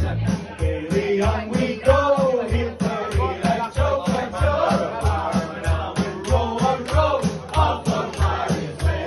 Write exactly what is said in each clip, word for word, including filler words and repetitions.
Bailie on we go, hit Bailie like choke and choke. And now we row and row off the pirate's bay.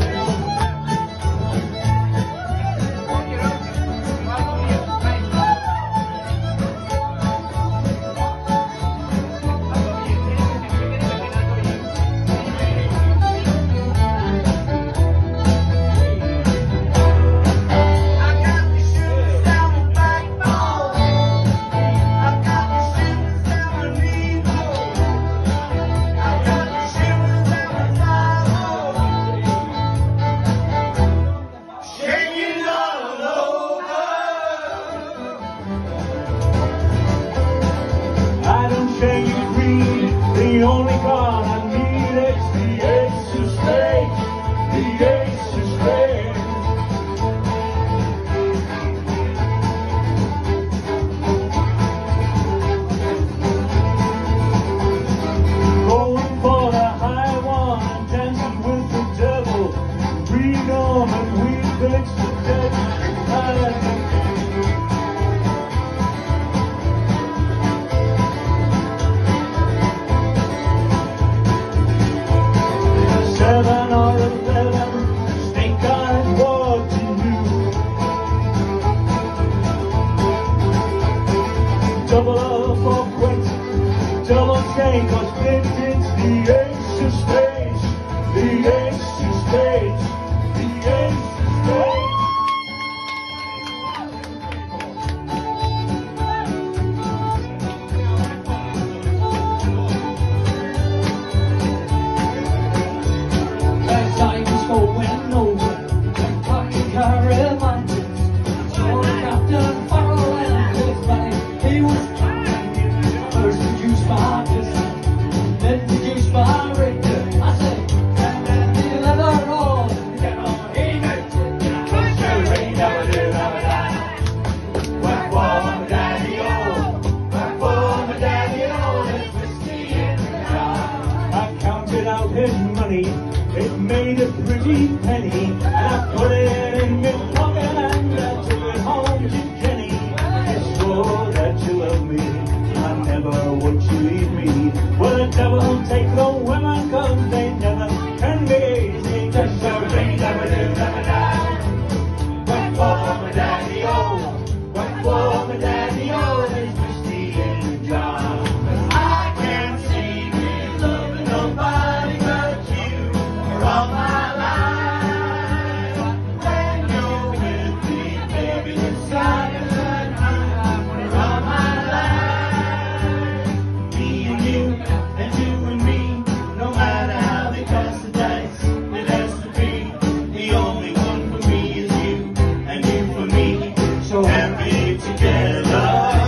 The only card I need is the ace of spades, the ace of spades. Going for the high one and dancing with the devil. Freedom and we fix the devil. Seven or eleven, think I'd what to do. Double up or quit, double take or split. It's the ace of spades, the ace of spades, the ace of spades. His money, it made a pretty penny, and I put it in my pocket and I took it home to Jenny. I swore that you love me, I never would you leave me. Well, the devil take the women, cause they never can be easy. Just a ring, never do, never die. Went for my daddy-o, went for my daddy-o, there's whiskey in the jar. I can't see me loving nobody all my life. When you're with me, baby, the sun is shining for all my life. Me and you, and you and me, no matter how they toss the dice, it has to be. The only one for me is you, and you for me, so happy together.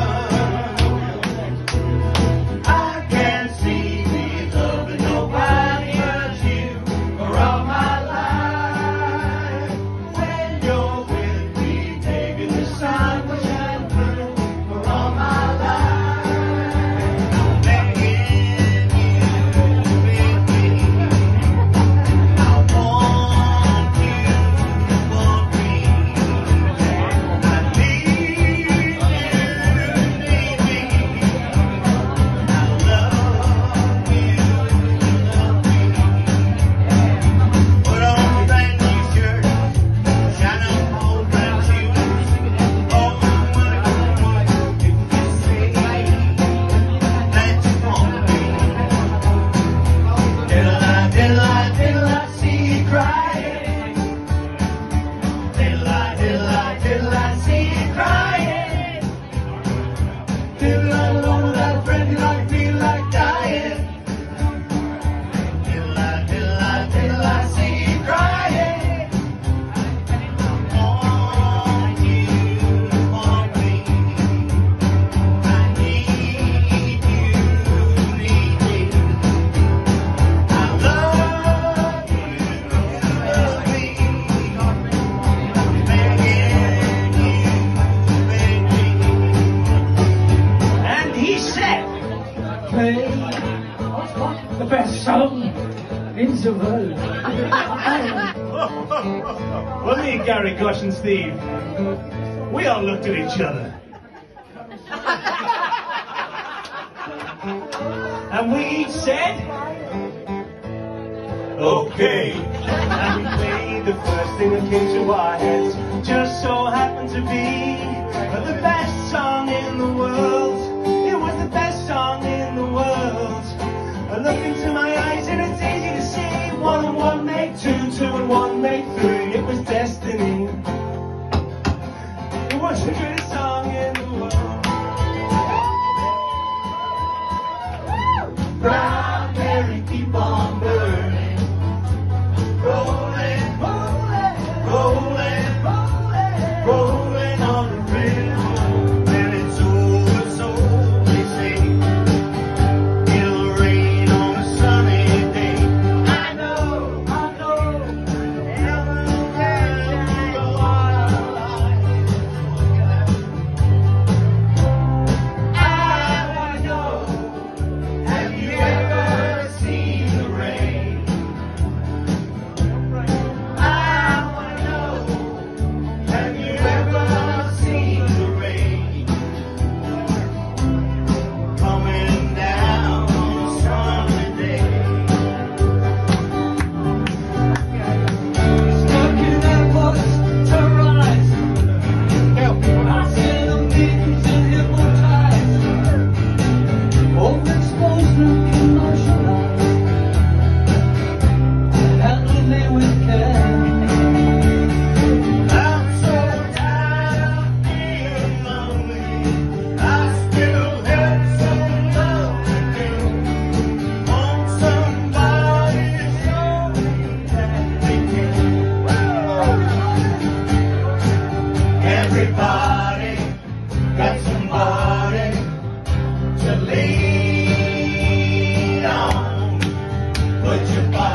I can't see me loving nobody but you. All my life, when you're with me, baby, the sun will shine through for all my life. I'm begging you with me. I want you to want me. I need you, need me. I love you, love me. Put on a brand new shirt, shine up old brown shoes. Oh, what a good wife you can say that you want me. Diddle I, diddle I, diddle I, see you crying. Diddle I, diddle I, diddle I, see you crying. Diddle I, alone without a friend, you like me like dying. Diddle I, diddle I, diddle I, see you crying. I want you to want me. I need you, need me. I love you, love me. Begging you, baby. And he said, play the best song in the world. Well, me, Gary, Gosh and Steve, we all looked at each other And we each said, okay. And we played the first thing that came to our heads. Just so happened to be the best song in the world. It was the best song in the world. I look into my eyes and it's easy to see. One and one make two, two and one make three. It was destiny. It was the greatest song in the world. Brown berry, keep on burning. Rolling, rolling, rolling, rolling, rolling on the river. When it's over, so they say, it'll rain on a sunny day. I know, I know, heaven can go on. I wanna know, have you ever seen the rain? I wanna know, have you ever seen the rain? Coming down on a sunny day. Stuck in that voice to rise. I see the beams and hypnotized. Overexposed and emotionalized. Handle me with care. I'm so tired of being lonely. I still have some love to do. Want somebody to show me that they can. Everybody got somebody to lean on. Put your body